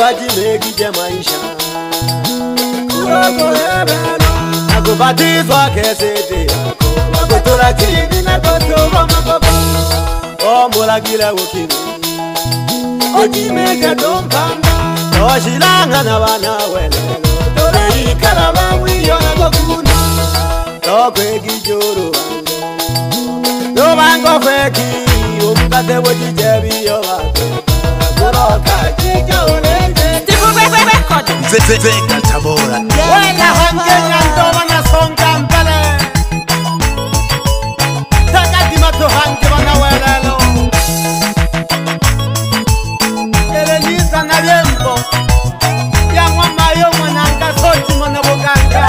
wajimegije maisha nakubatizwa kesete yako wakutura chini na kotuwa makobo omulagile wukini ojimege dompanga oshilanga na wana welelo toleikala bawiyo na kokuna tokwegijoro bango feki umukate wojijebiyo bate kuroka chijolete Zeka Tabora wela hange nyandoba na songa mbele takati mato hange wana welelo elelisa na liembo ya mwamayo mwananga sochi mwana buganga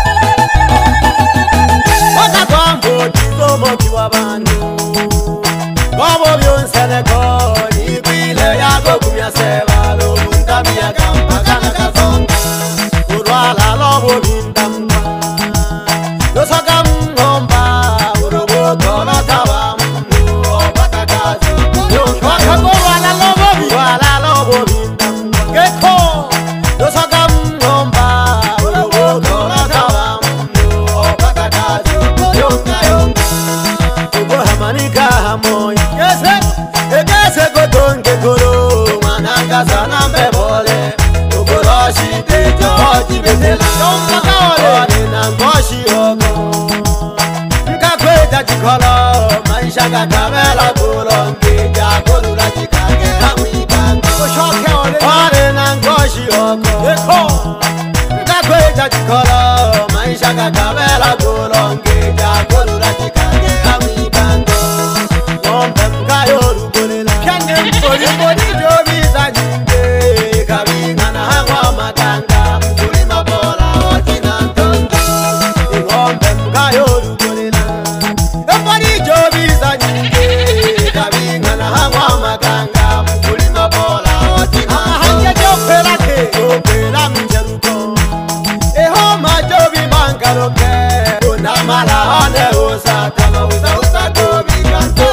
waka kwambo tizomo kiwa bandu wabo byonseleko nikwile yago kumya sebalo mundamia kampagana kasonga urwala lobo bindamba yosoka mngomba uroboto lotaba mnu opatakazi yoshwaka gorwala lobo bindamba geko yosoka mngomba uroboto lotaba mnu opatakazi yonga ugohamanika hamoya egese kotonge koro mananga sana mbebole ukoroshi tejo jibetela ore nangoshi oko nkakweta chikolo maisha kakamela kulonge jakolula chikage hamwibanga ore nangoshi oko nkakweta chikolo maisha kakamela kulonge jakolula chikage hamwibanga ngombe mkayoru kolela pyane mpoli jobiza nyinde kabingana hangwa matanga kulima bola otina ntondo ngombe mkayoru kolela mpoli jobiza nyinde kabingana hangwa matanga kulima bola otina hanje jopela ke jopela mjeruko eho majobi mangaroke unamala one usa kama usa gobi kanto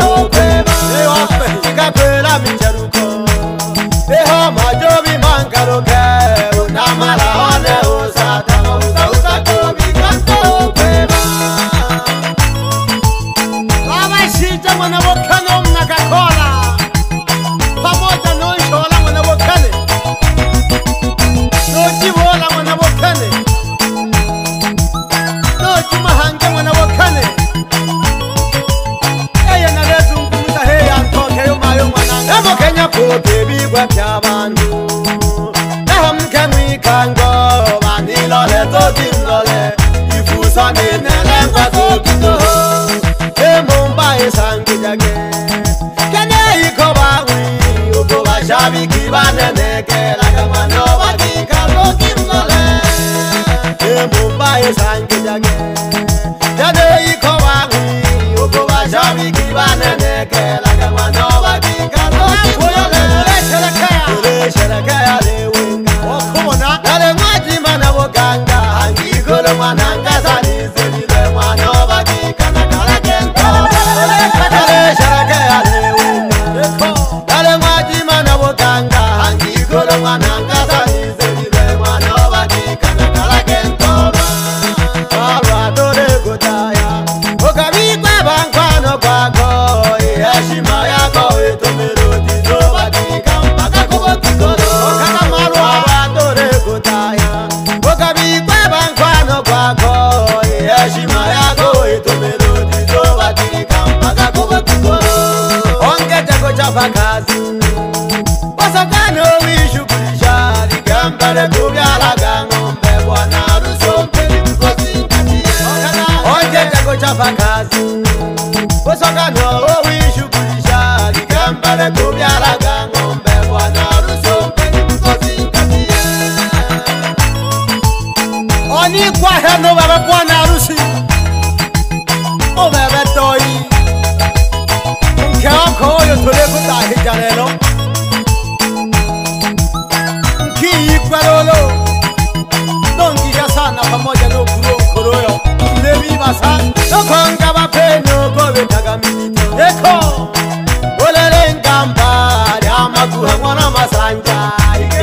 Kapela micharuko eho majobi mangaroke unamala one usa kama usa gobi kanto kwema Lama shija mwana wokane mnakakola pamoja noishola mwana wokane nojiwola mwana wokane nojimahange mwana wokane Emo Kenya pote bigwa pyabandu Naham kemwi kango Manilo le todindole Ifusa ninele ngwa sokito Emo mbae sangi jage Kene iko bawi Uko bashabi kibaneneke Laga mano bakika lokindole Emo mbae sangi jage Kene iko bawi Uko bashabi kibaneneke Laga mano bakika Sherekea lewenga Okubona Nale mwaji mana woganga Angikolo mwananga Zalizilile mwano bakika Nakala kento Nale sherekea lewenga Nale mwaji mana woganga Angikolo mwananga Zalizilile mwano bakika Nakala kento Marwa dole kutaya Okabikwe bankwano kwako Iheshima yako Itomelodi Zobakika Yashima yako itomelodi zobatika mpaka kuba kukoro Ongete kuchapa kazi Wasakano wishukulisha Ligambale kubyalaga ngombe Bwana harusi mpeli mkosi nkatie Ongete kuchapa kazi Wasakano wishukulisha Ligambale kubyalaga ngombe Bwana harusi mpeli mkosi nkatie Oni kwa heno baba Bwana harusi Obebe doi Mkeoko oyo tuleko tahija lelo Mkii kwa lolo Dongisha sana pamoja no kuro nkoroyo Nebi basa Nokonga bapenyo kobe tagamini Eko Olele ngamba Yamaguha mwana masanja Ikesha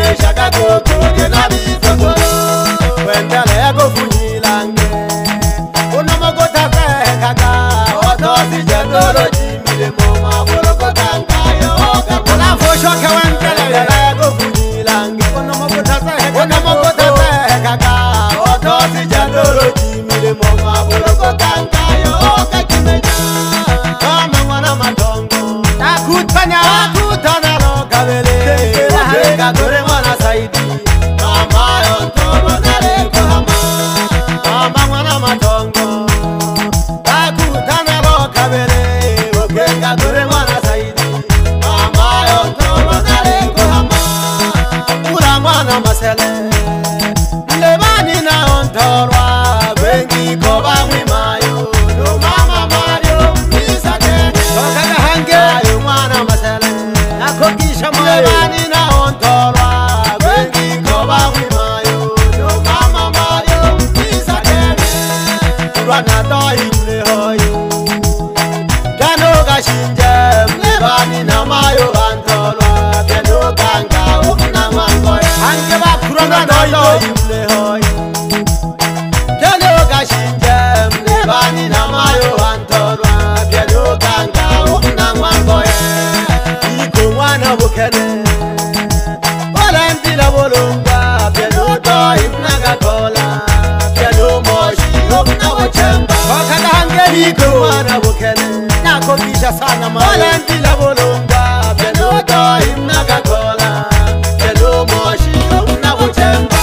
Weka kukuge na bizokolo Wendele ya kufunyilange Unamogota kaka Otosi jendolo jimile moma Buloko kankayo Kakula foshoke wendele ya kufunyilange Unamogota kaka Otosi jendolo jimile moma Buloko kankayo Kakimeja Kama mwana matongo Takutanya no kabele Weka kure mwana saidi Mama yontoro nare kuhama Mama mwana matongo Takutanya no kabele Weka kure mwana saidi Mama yontoro nare kuhama Ura mwana masele Lebani na ontorwa Wengi koba mwimayo No mama mario Misa kene Wakaka hange Ayo mwana masele Nakokisha Lebani na ontorwa Wengi koba mwimayo No mama mario Misa kene Urwana doi mle hoyo Gano gashinje Lebani na mayo antorwa Gano ganga Umna mangoya Hange bakurona doi mle hoyo Gano gashinje Lebani na mayo antorwa Gano ganga Umna mangoya Iko mwana bukene Olempila bolunga Gano doi mnaga kola Gano moshi Umna wachemba Wakada hange Iko mwana bukene Nakokisha sana mayo Olempila bolunga Gano doi mnaga kola Gano moshi Umna wachemba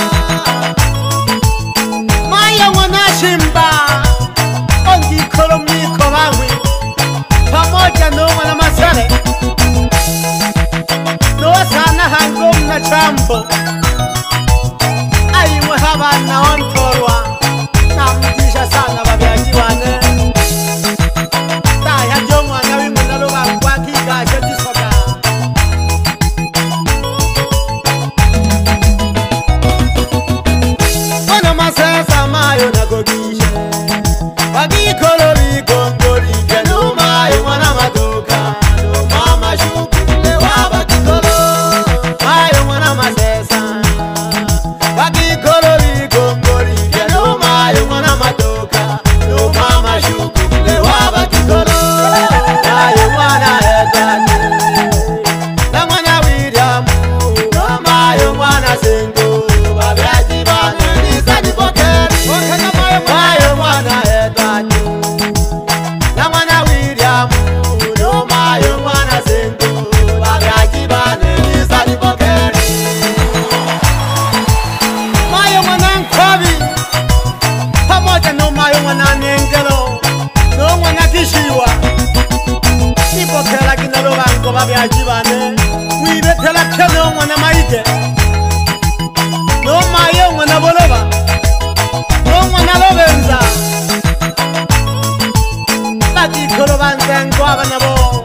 Maya mwana shimba Ongi kolomiko wangu Pamoja no mwana masele No sana hangom na chambo Aiwe haba na ontorwa Namtisha sana babyaji wane Taya jo mwana wingu na luwa kwa kigasho jisoga Wana masesa mayo na gogishe Wagikolo vigongoli Geno mayo mwana maduka No mama shukule waba kikolo Mayo mwana masesa Wagikolo vigongoli Geno mayo mwana maduka No mama shukule waba kikolo Mayo mwana edwani Na mwana William No mayo mwana sengo Babyaji bane nisani bokeri Mayo mwana edwani Na mwana William No mayo mwana sengo Babyaji bane nisani bokeri Mayo mwana Nkobi Pamoja no mayo mwana Nengelo No mwana Kishiwa Nipokela kinalo bango babyaji bane Mwibetela keno mwana Maite No mayo mwana Boloba No mwana Lobenza Bati kolo banzengo abana bo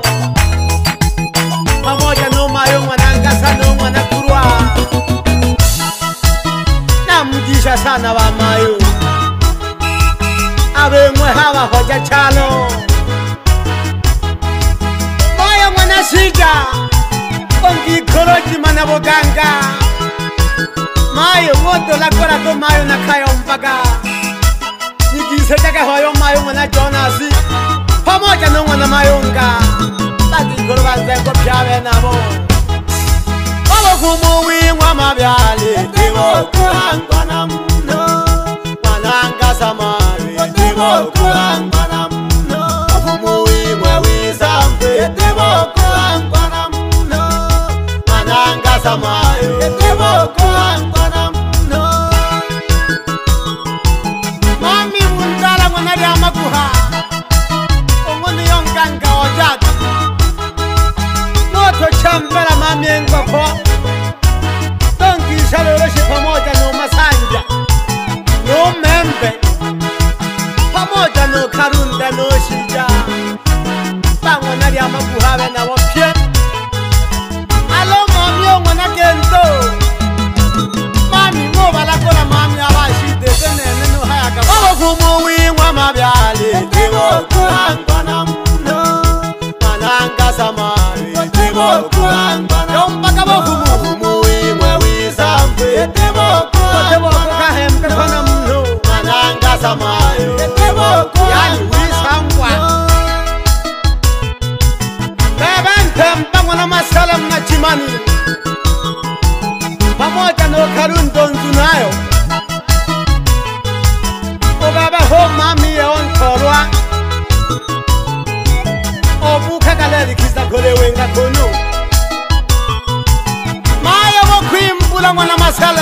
Pamoja no mayo mwana Ngasa no mwana Kurwa Namujisha sana wa mayo Abe mwe hawa hoja chalo Mayo mwana Shija Ongi koloji mana boganga Mayo woto la kora ko mayo na kayo mpaka Nigise taka hoyo mayo mwana Jonasi Pamoja no mwana Mayonga Bati kolo banzengo pyawe nabo Babo kumuwi mwa mabyale Tibo kuhangwa na mno Mwananga samari Tibo kuhangwa na mno Kumuwi mwe wizambe Tibo kuhangwa na mno Mwananga samari Tibo kuhangwa na mno Mami mundala mwana Diama kuha Omuni yonganga ojadu Moto chambela mami engoko Donki shaloloshi pamoja no Masanja No Membe Pamoja no Karunda no Shija Bangwa na Diama kuhawe na wapye Alo mami yo mwana Gento Mami mo balakona mami abashide Zenene no hayaka Babo kumuwi mwa mabyale Tibo kuhangwa na mno Mananga samari Tibo kuhangwa na mno Yompaka bo kumuwi mwe wiz Pemba mwana masala mna chimani pamoja na Karundo Nzunayo Obaba ho mami ya ontorwa Obuka galeri kiza kole wenga kono Maya wo kwimbula mwana masala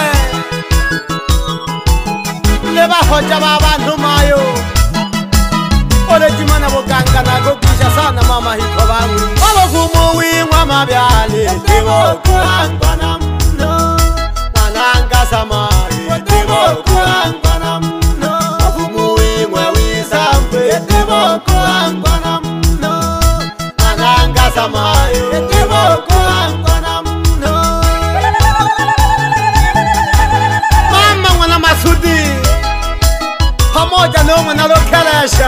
Leba hoja babantu mayo Ole jimana boganga nago kisha sana mama hiko bangu Abo kumuwi mwa mabyale Tebo kuhangwa na mno Mananga samari Tebo kuhangwa na mno Kumuwi mwa wisampe Tebo kuhangwa na mno Mananga samari Tebo kuhangwa na mno Mama mwana masudi Pamoja no mwana lokelesha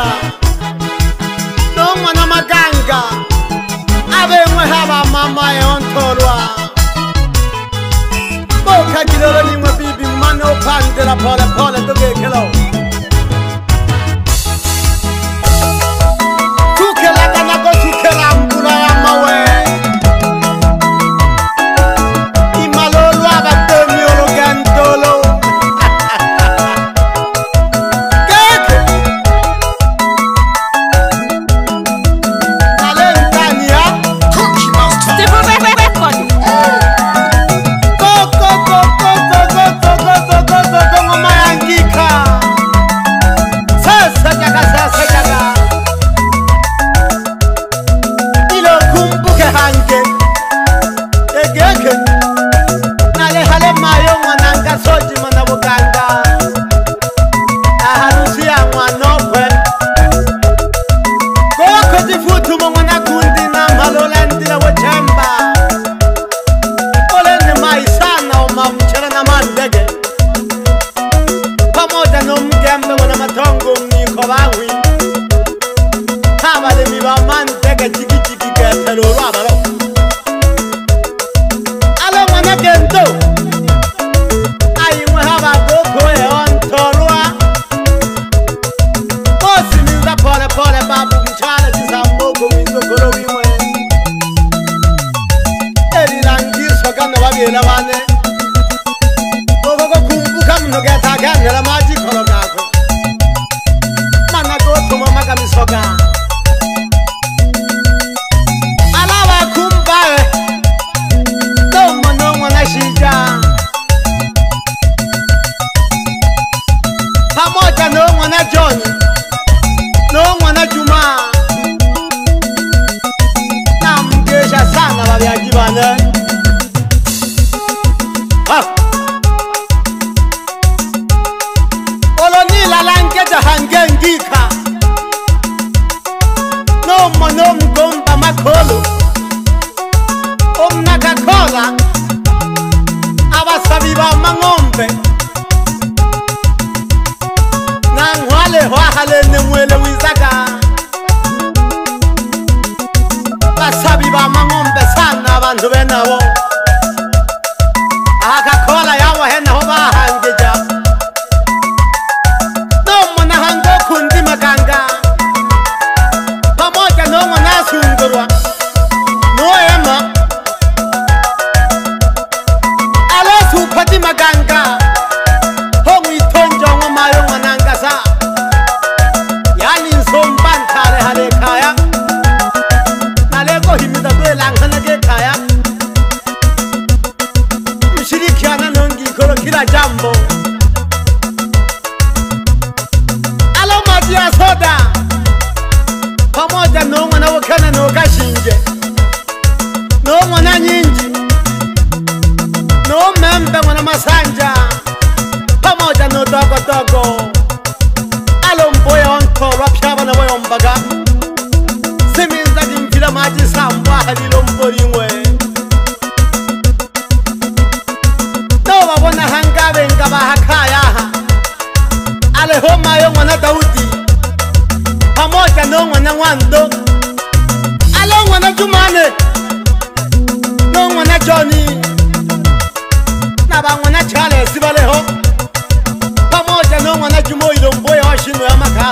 No mwana maganga Abe mwe haba mama ya ontorwa Boka jilolo ni mwe bibi mano pandela pole pole toge kelo Tukela kanako tukela mbula ya mawe Imalolo abatoni ologantolo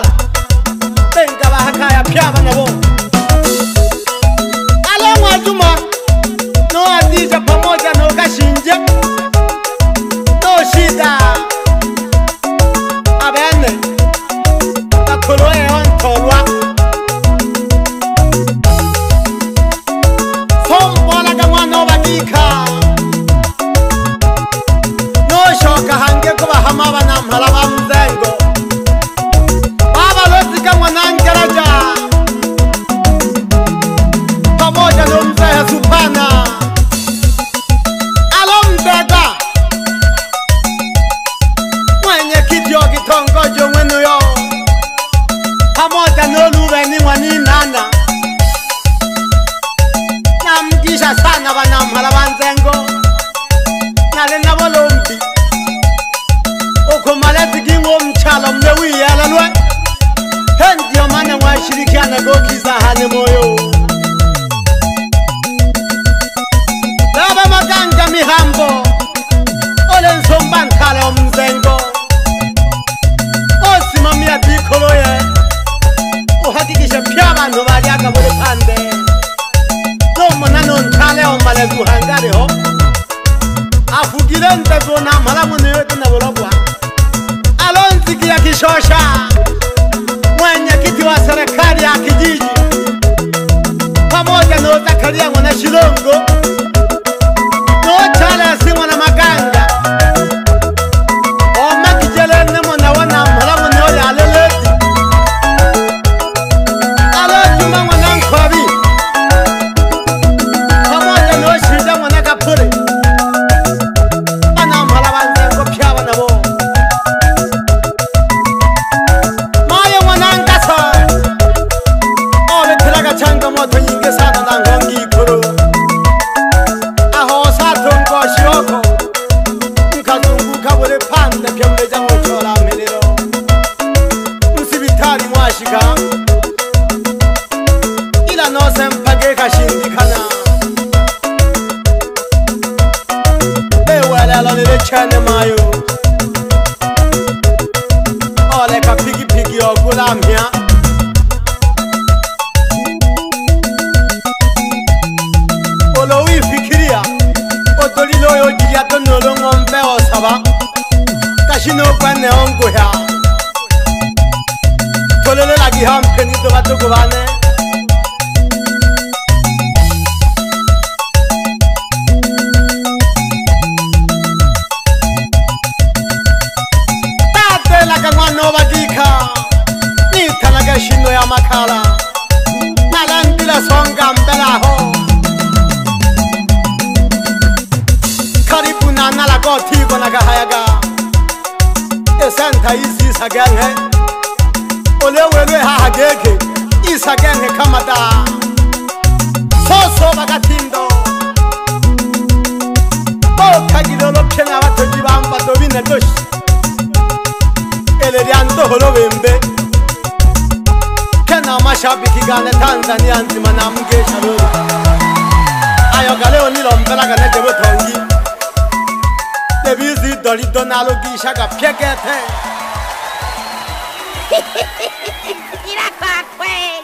Juma Shosha sana banamhala banzengo Nale nabolombi Ukumaleti kingo mchalo mlewiyala lwe Hendiyo mane washirikiana gokiza hane moyo Laba maganga mihambo Ole nsomba nkale omzengo Osimamia dikolo ye Uhakikishe pya abantu baliaga muri pande Nomo nano nkale omale guhangare ho Afugile ntezo na mala mune wetu na bolobwa Alonziki ya Kishosha Mwenyekiti wa serikali ya kijiji pamoja na Zakaria mwana Shilongo no chale si mwana Maganga Oma kijele nemo na wana mhala mune ole aleleti Alojuma mwana Nkobi pamoja na Shida mwana Kapure Ana mhala banzengo pya wana bo Changa moto nyingi sana na ngongi kuru Aho sato ngo shioko Nkazunguka bure pande pya mleja mochora miliro Msibitari mwashika Ila nose mpage kashindikana Ewele alolele chene mayo Ole ka pigi pigi ogula mya Olowi fikiria Otolilo yo jiria tonolo ngombe osaba Kashino kwene ongo ya Tolele lagi hampeni do bato kubane Tate laga mwano badika Nita laga shino ya makala Nalandila songa mbela ho Karibu na nala goti kona kahayaga Esanta isi isagenge Olewele hahageke Isagenge kamada Soso bagatindo Oka gilolo kena wato jibamba dobine dosh Eleriando holo wembe Kena mashabiki gane Tanzania nzima na mgesha lulu Ayo galeo nilo mbela gane jebo tongi Nebizi doli donalo gisha ka piekete Ira kwa kweli